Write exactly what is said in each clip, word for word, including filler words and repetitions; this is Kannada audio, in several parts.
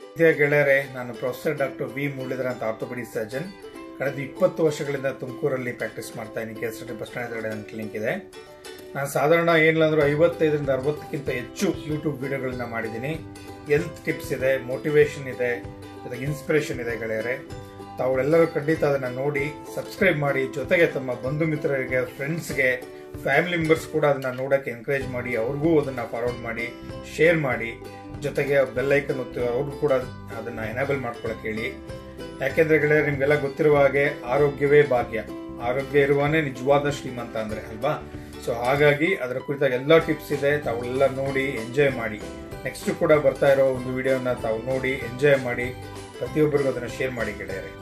ಇದೇ ಗೆಳೆಯರೆ, ನಾನು ಪ್ರೊಫೆಸರ್ ಡಾಕ್ಟರ್ ವಿ ಮುರಳೀಧರ್ ಅಂತ ಆರ್ಥೋಪೆಡಿಕ್ ಸರ್ಜನ್. ಕಳೆದ ಇಪ್ಪತ್ತು ವರ್ಷಗಳಿಂದ ತುಮಕೂರಲ್ಲಿ ಪ್ರಾಕ್ಟೀಸ್ ಮಾಡ್ತಾ ಇದ್ದೀನಿ. K S R T bus stand ಎದುರುಗಡೆ ನನ್ನ ಕ್ಲಿನಿಕ್ ಇದೆ. ನಾನು ಸಾಧಾರಣ ಏನಿಲ್ಲ ಅಂದ್ರೂ ಐವತ್ತೈದರಿಂದ ಅರವತ್ತಕ್ಕಿಂತ ಹೆಚ್ಚು ಯೂಟ್ಯೂಬ್ ವಿಡಿಯೋಗಳನ್ನ ಮಾಡಿದ್ದೀನಿ. ಹೆಲ್ತ್ ಟಿಪ್ಸ್ ಇದೆ, ಮೋಟಿವೇಶನ್ ಇದೆ, ಜೊತೆಗೆ ಇನ್ಸ್ಪಿರೇಷನ್ ಇದೆ ಗೆಳೆಯರೆ. ತಾವುಗಳೆಲ್ಲರೂ ಖಂಡಿತ ಅದನ್ನು ನೋಡಿ ಸಬ್ಸ್ಕ್ರೈಬ್ ಮಾಡಿ. ಜೊತೆಗೆ ತಮ್ಮ ಬಂಧು ಮಿತ್ರರಿಗೆ, ಫ್ರೆಂಡ್ಸ್ಗೆ, ಫ್ಯಾಮಿಲಿ ಮೆಂಬರ್ಸ್ ಕೂಡ ಅದನ್ನು ನೋಡೋಕ್ಕೆ ಎನ್ಕರೇಜ್ ಮಾಡಿ. ಅವ್ರಿಗೂ ಅದನ್ನು ಫಾರ್ವರ್ಡ್ ಮಾಡಿ, ಶೇರ್ ಮಾಡಿ. ಜೊತೆಗೆ ಬೆಲ್ ಐಕನ್ ಒತ್ತಿ ಅವ್ರಿಗೂ ಕೂಡ ಅದನ್ನು ಎನೇಬಲ್ ಮಾಡ್ಕೊಳ್ಳೋಕೆ ಹೇಳಿ. ಯಾಕೆಂದ್ರೆ ಗೆಳೆಯರೆ, ನಿಮ್ಗೆಲ್ಲ ಗೊತ್ತಿರುವ ಹಾಗೆ ಆರೋಗ್ಯವೇ ಭಾಗ್ಯ. ಆರೋಗ್ಯ ಇರುವಾನೇ ನಿಜವಾದ ಶ್ರೀಮಂತ ಅಂದ್ರೆ ಅಲ್ವಾ? ಸೊ ಹಾಗಾಗಿ ಅದರ ಕುರಿತಾಗಿ ಎಲ್ಲ ಟಿಪ್ಸ್ ಇದೆ. ತಾವೆಲ್ಲ ನೋಡಿ ಎಂಜಾಯ್ ಮಾಡಿ. ನೆಕ್ಸ್ಟ್ ಕೂಡ ಬರ್ತಾ ಇರೋ ಒಂದು ವಿಡಿಯೋನ ತಾವು ನೋಡಿ ಎಂಜಾಯ್ ಮಾಡಿ. ಪ್ರತಿಯೊಬ್ಬರಿಗೂ ಅದನ್ನು ಶೇರ್ ಮಾಡಿ ಗೆಳೆಯರೆ.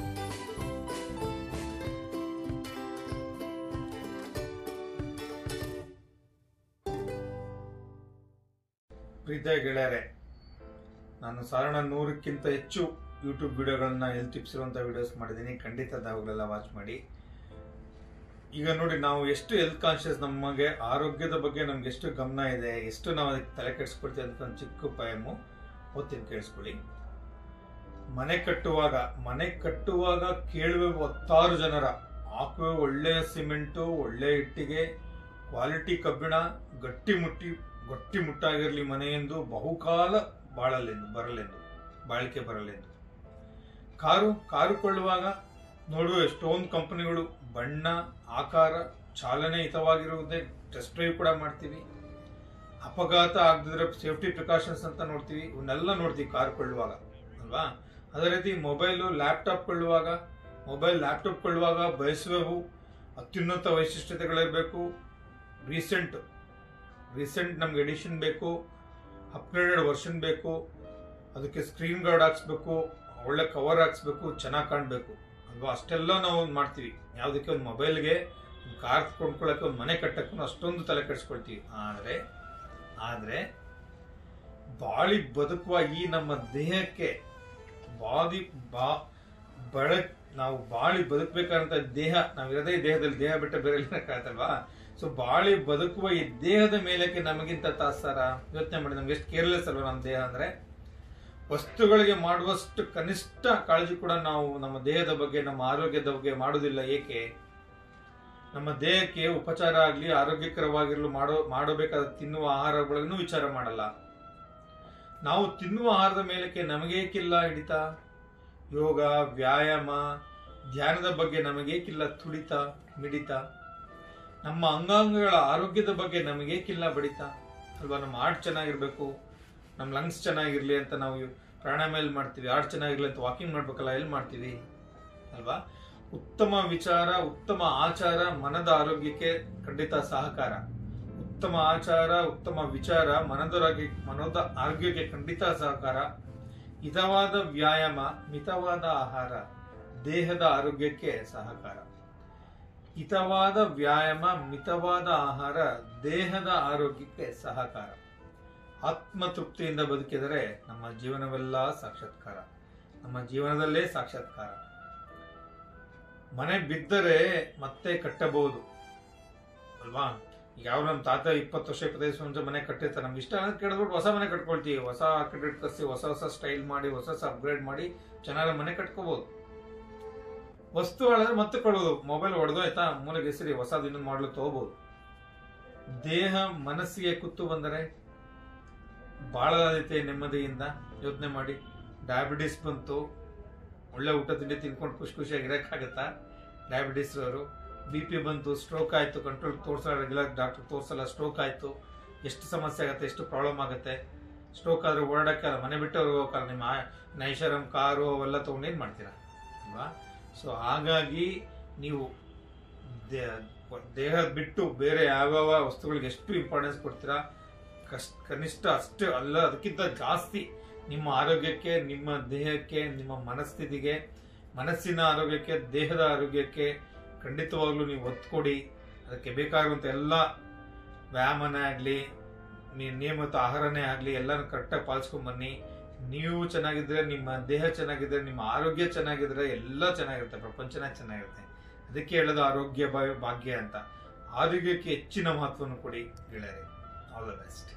ಪ್ರೀತಿಯ ಗೆಳೆಯರೆ, ನಾನು ಸಾಧಾರಣ ನೂರಕ್ಕಿಂತ ಹೆಚ್ಚು ಯೂಟ್ಯೂಬ್ ವಿಡಿಯೋಗಳನ್ನ ಹೆಲ್ತ್ ಟಿಪ್ಸ್ ಇರುವಂಥ ವಿಡಿಯೋಸ್ ಮಾಡಿದ್ದೀನಿ. ಖಂಡಿತ ಅವುಗಳೆಲ್ಲ ವಾಚ್ ಮಾಡಿ. ಈಗ ನೋಡಿ, ನಾವು ಎಷ್ಟು ಹೆಲ್ತ್ ಕಾನ್ಶಿಯಸ್, ನಮಗೆ ಆರೋಗ್ಯದ ಬಗ್ಗೆ ನಮ್ಗೆ ಎಷ್ಟು ಗಮನ ಇದೆ, ಎಷ್ಟು ನಾವು ಅದಕ್ಕೆ ತಲೆ ಕೆಡಿಸ್ಕೊಳ್ತೀವಿ ಅಂತ ಒಂದು ಚಿಕ್ಕ ಪಯಮು ಓದ್ತೀನಿ, ಕೇಳಿಸ್ಕೊಳ್ಳಿ. ಮನೆ ಕಟ್ಟುವಾಗ ಮನೆ ಕಟ್ಟುವಾಗ ಕೇಳುವೆ ಹತ್ತಾರು ಜನರ, ಹಾಕುವೆ ಒಳ್ಳೆಯ ಸಿಮೆಂಟು, ಒಳ್ಳೆಯ ಇಟ್ಟಿಗೆ, ಕ್ವಾಲಿಟಿ ಕಬ್ಬಿಣ, ಗಟ್ಟಿ ಮುಟ್ಟಿ ಗಟ್ಟಿ ಮುಟ್ಟಾಗಿರಲಿ ಮನೆಯೆಂದು, ಬಹುಕಾಲ ಬಾಳಲೆಂದು ಬರಲೆಂದು ಬಾಳಿಕೆ ಬರಲೆಂದು. ಕಾರು ಕಾರು ಕೊಳ್ಳುವಾಗ ನೋಡುವ ಎಷ್ಟೊಂದು ಕಂಪನಿಗಳು ಬಣ್ಣ, ಆಕಾರ, ಚಾಲನೆ ಹಿತವಾಗಿರುವುದೇ ಟೆಸ್ಟ್ ಡ್ರೈವ್ ಕೂಡ ಮಾಡ್ತೀವಿ. ಅಪಘಾತ ಆಗದಿದ್ರೆ ಸೇಫ್ಟಿ ಪ್ರಿಕಾಷನ್ಸ್ ಅಂತ ನೋಡ್ತೀವಿ. ಇವನ್ನೆಲ್ಲ ನೋಡ್ತೀವಿ ಕಾರು ಕೊಳ್ಳುವಾಗ ಅಲ್ವಾ? ಅದೇ ರೀತಿ ಮೊಬೈಲು, ಲ್ಯಾಪ್ಟಾಪ್ ಕೊಳ್ಳುವಾಗ ಮೊಬೈಲ್ ಲ್ಯಾಪ್ಟಾಪ್ ಕೊಳ್ಳುವಾಗ ಬಯಸುವೆವು ಅತ್ಯುನ್ನತ ವೈಶಿಷ್ಟ್ಯತೆಗಳಿರಬೇಕು. ರೀಸೆಂಟ್ ರೀಸೆಂಟ್ ನಮ್ಗೆ ಎಡಿಷನ್ ಬೇಕು, ಅಪ್ಗ್ರೇಡೆಡ್ ವರ್ಷನ್ ಬೇಕು, ಅದಕ್ಕೆ ಸ್ಕ್ರೀನ್ ಗಾರ್ಡ್ ಹಾಕ್ಸ್ಬೇಕು, ಒಳ್ಳೆ ಕವರ್ ಹಾಕ್ಸ್ಬೇಕು, ಚೆನ್ನಾಗಿ ಕಾಣಬೇಕು ಅಲ್ವಾ? ಅಷ್ಟೆಲ್ಲ ನಾವು ಮಾಡ್ತೀವಿ. ಯಾವುದಕ್ಕೆ ಒಂದು ಮೊಬೈಲ್ಗೆ, ಒಂದು ಕಾರ್ ಕೊಂಡ್ಕೊಳ್ಳೋಕೆ, ಒಂದು ಮನೆ ಕಟ್ಟಕ್ಕೂ ಅಷ್ಟೊಂದು ತಲೆ ಕೆಡಿಸ್ಕೊಳ್ತೀವಿ. ಆದರೆ ಆದರೆ ಬಾಳಿ ಬದುಕುವ ಈ ನಮ್ಮ ದೇಹಕ್ಕೆ ಬಾದಿ ಬಾ ಬಳ ನಾವು ಬಾಳಿ ಬದುಕಬೇಕಾದಂಥ ದೇಹ, ನಾವಿರೋದೇ ದೇಹದಲ್ಲಿ, ದೇಹ ಬಿಟ್ಟ ಬೇರೆ ಇಲ್ಲಕ್ಕಾಗತ್ತಲ್ವಾ? ಸೊ ಬಾಳಿ ಬದುಕುವ ಈ ದೇಹದ ಮೇಲಕ್ಕೆ ನಮಗಿಂತ ತಾತ್ಸಾರ. ಯೋಚನೆ ಮಾಡಿ, ನಮ್ಗೆ ಎಷ್ಟು ಕೇರ್ಲೆಸ್ ಅಲ್ವಾ ನಮ್ಮ ದೇಹ ಅಂದ್ರೆ. ವಸ್ತುಗಳಿಗೆ ಮಾಡುವಷ್ಟು ಕನಿಷ್ಠ ಕಾಳಜಿ ಕೂಡ ನಾವು ನಮ್ಮ ದೇಹದ ಬಗ್ಗೆ, ನಮ್ಮ ಆರೋಗ್ಯದ ಬಗ್ಗೆ ಮಾಡೋದಿಲ್ಲ. ಏಕೆ? ನಮ್ಮ ದೇಹಕ್ಕೆ ಉಪಚಾರ ಆಗ್ಲಿ, ಆರೋಗ್ಯಕರವಾಗಿರಲು ಮಾಡೋ ಮಾಡಬೇಕಾದ ತಿನ್ನುವ ಆಹಾರಗಳನ್ನು ವಿಚಾರ ಮಾಡಲ್ಲ. ನಾವು ತಿನ್ನುವ ಆಹಾರದ ಮೇಲಕ್ಕೆ ನಮಗೇಕಿಲ್ಲ ಹಿಡಿತ? ಯೋಗ, ವ್ಯಾಯಾಮ, ಧ್ಯಾನದ ಬಗ್ಗೆ ನಮಗೇಕಿಲ್ಲ ತುಡಿತ, ಮಿಡಿತ? ನಮ್ಮ ಅಂಗಾಂಗಗಳ ಆರೋಗ್ಯದ ಬಗ್ಗೆ ನಮಗೇಕಿಲ್ಲ ಬಡಿತ ಅಲ್ವಾ? ನಮ್ಮ ಹಾರ್ಟ್ ಚೆನ್ನಾಗಿರ್ಬೇಕು, ನಮ್ಮ ಲಂಗ್ಸ್ ಚೆನ್ನಾಗಿರ್ಲಿ ಅಂತ ನಾವು ಪ್ರಾಣಾಯಾಮ ಎಲ್ಲಿ ಮಾಡ್ತೀವಿ? ಹಾರ್ಟ್ ಚೆನ್ನಾಗಿರ್ಲಿ ಅಂತ ವಾಕಿಂಗ್ ಮಾಡ್ಬೇಕಲ್ಲ, ಎಲ್ಲಿ ಮಾಡ್ತೀವಿ ಅಲ್ವಾ? ಉತ್ತಮ ವಿಚಾರ, ಉತ್ತಮ ಆಚಾರ ಮನದ ಆರೋಗ್ಯಕ್ಕೆ ಖಂಡಿತ ಸಹಕಾರ. ಉತ್ತಮ ಆಚಾರ, ಉತ್ತಮ ವಿಚಾರ ಮನದ ಮನದ ಆರೋಗ್ಯಕ್ಕೆ ಖಂಡಿತ ಸಹಕಾರ. ಹಿತವಾದ ವ್ಯಾಯಾಮ, ಮಿತವಾದ ಆಹಾರ ದೇಹದ ಆರೋಗ್ಯಕ್ಕೆ ಸಹಕಾರ. ಹಿತವಾದ ವ್ಯಾಯಾಮ, ಮಿತವಾದ ಆಹಾರ ದೇಹದ ಆರೋಗ್ಯಕ್ಕೆ ಸಹಕಾರ. ಆತ್ಮತೃಪ್ತಿಯಿಂದ ಬದುಕಿದರೆ ನಮ್ಮ ಜೀವನವೆಲ್ಲ ಸಾಕ್ಷಾತ್ಕಾರ. ನಮ್ಮ ಜೀವನದಲ್ಲೇ ಸಾಕ್ಷಾತ್ಕಾರ. ಮನೆ ಬಿದ್ದರೆ ಮತ್ತೆ ಕಟ್ಟಬಹುದು ಅಲ್ವಾ? ಯಾವ ನಮ್ಮ ತಾತ ಇಪ್ಪತ್ತು ವರ್ಷ ಇಪ್ಪತ್ತೈದು ವರ್ಷ ಮನೆ ಕಟ್ಟಿರ್ತಾರೆ. ನಮ್ಗೆ ಇಷ್ಟ ಅನ್ನೋದು ಕೇಳಿದ್ಬಿಟ್ಟು ಹೊಸ ಮನೆ ಕಟ್ಕೊಳ್ತೀವಿ. ಹೊಸ ಆರ್ಕಿಟೆಕ್ಟ್ ಕರ್ಸಿ ಹೊಸ ಹೊಸ ಸ್ಟೈಲ್ ಮಾಡಿ, ಹೊಸ ಹೊಸ ಅಪ್ಗ್ರೇಡ್ ಮಾಡಿ ಚೆನ್ನಾಗಿ ಮನೆ ಕಟ್ಕೋಬಹುದು. ವಸ್ತು ಹಾಳಾದ್ರೆ ಮತ್ತೆ ಕೊಡೋದು. ಮೊಬೈಲ್ ಹೊಡೆದೋಯ್ತಾ, ಮೂಲೆಗೆ ಹೆಸರಿ ಹೊಸದು ಇನ್ನೊಂದು ಮಾಡಲು ತಗೋಬಹುದು. ದೇಹ ಮನಸ್ಸಿಗೆ ಕುತ್ತು ಬಂದರೆ ಬಾಳಲಾದೀತೆ ನೆಮ್ಮದಿಯಿಂದ. ಯೋಚನೆ ಮಾಡಿ, ಡಯಾಬಿಟಿಸ್ ಬಂತು, ಒಳ್ಳೆ ಊಟ ತಿಂಡಿ ತಿನ್ಕೊಂಡು ಖುಷಿ ಖುಷಿಯಾಗಿ ಇರೋಕ್ಕಾಗತ್ತಾ? ಡಯಾಬಿಟಿಸ್ ಅವರು. ಬಿ ಪಿ ಬಂತು, ಸ್ಟ್ರೋಕ್ ಆಯಿತು, ಕಂಟ್ರೋಲ್ ತೋರಿಸಲ್ಲ, ರೆಗ್ಯುಲರ್ ಡಾಕ್ಟರ್ ತೋರಿಸಲ್ಲ, ಸ್ಟ್ರೋಕ್ ಆಯಿತು. ಎಷ್ಟು ಸಮಸ್ಯೆ ಆಗುತ್ತೆ, ಎಷ್ಟು ಪ್ರಾಬ್ಲಮ್ ಆಗುತ್ತೆ. ಸ್ಟ್ರೋಕ್ ಆದರೆ ಓಡಾಡೋಕ್ಕಲ್ಲ, ಮನೆ ಬಿಟ್ಟು ಅವ್ರಿಗೆ ಹೋಗಕ್ಕಲ್ಲ. ನಿಮ್ಮ ನೈಷರಂ ಕಾರು ಅವೆಲ್ಲ ತೊಗೊಂಡು ಏನು ಮಾಡ್ತೀರಾ ಅಲ್ವಾ? ಸೊ ಹಾಗಾಗಿ ನೀವು ದೇಹ ಬಿಟ್ಟು ಬೇರೆ ಯಾವ್ಯಾವ ವಸ್ತುಗಳಿಗೆ ಎಷ್ಟು ಇಂಪಾರ್ಟೆನ್ಸ್ ಕೊಡ್ತೀರಾ, ಕಷ್ಟ ಕನಿಷ್ಠ ಅಷ್ಟು ಅಲ್ಲ, ಅದಕ್ಕಿಂತ ಜಾಸ್ತಿ ನಿಮ್ಮ ಆರೋಗ್ಯಕ್ಕೆ, ನಿಮ್ಮ ದೇಹಕ್ಕೆ, ನಿಮ್ಮ ಮನಸ್ಥಿತಿಗೆ, ಮನಸ್ಸಿನ ಆರೋಗ್ಯಕ್ಕೆ, ದೇಹದ ಆರೋಗ್ಯಕ್ಕೆ ಖಂಡಿತವಾಗ್ಲೂ ನೀವು ಒತ್ತು ಕೊಡಿ. ಅದಕ್ಕೆ ಬೇಕಾಗುವಂಥ ಎಲ್ಲ ವ್ಯಾಯಾಮನೇ ಆಗಲಿ, ನಿಯಮಿತ ಆಹಾರನೇ ಆಗಲಿ, ಎಲ್ಲನೂ ಕರೆಕ್ಟಾಗಿ ಪಾಲಿಸ್ಕೊಂಡ್ಬನ್ನಿ. ನೀವು ಚೆನ್ನಾಗಿದ್ರೆ, ನಿಮ್ಮ ದೇಹ ಚೆನ್ನಾಗಿದ್ರೆ, ನಿಮ್ಮ ಆರೋಗ್ಯ ಚೆನ್ನಾಗಿದ್ರೆ ಎಲ್ಲ ಚೆನ್ನಾಗಿರುತ್ತೆ, ಪ್ರಪಂಚನೇ ಚೆನ್ನಾಗಿರುತ್ತೆ. ಅದಕ್ಕೆ ಹೇಳೋದು ಆರೋಗ್ಯ ಭಾಗ್ಯ ಅಂತ. ಆರೋಗ್ಯಕ್ಕೆ ಹೆಚ್ಚಿನ ಮಹತ್ವವನ್ನು ಕೊಡಿ ಗೆಳೆಯರೆ. All the best.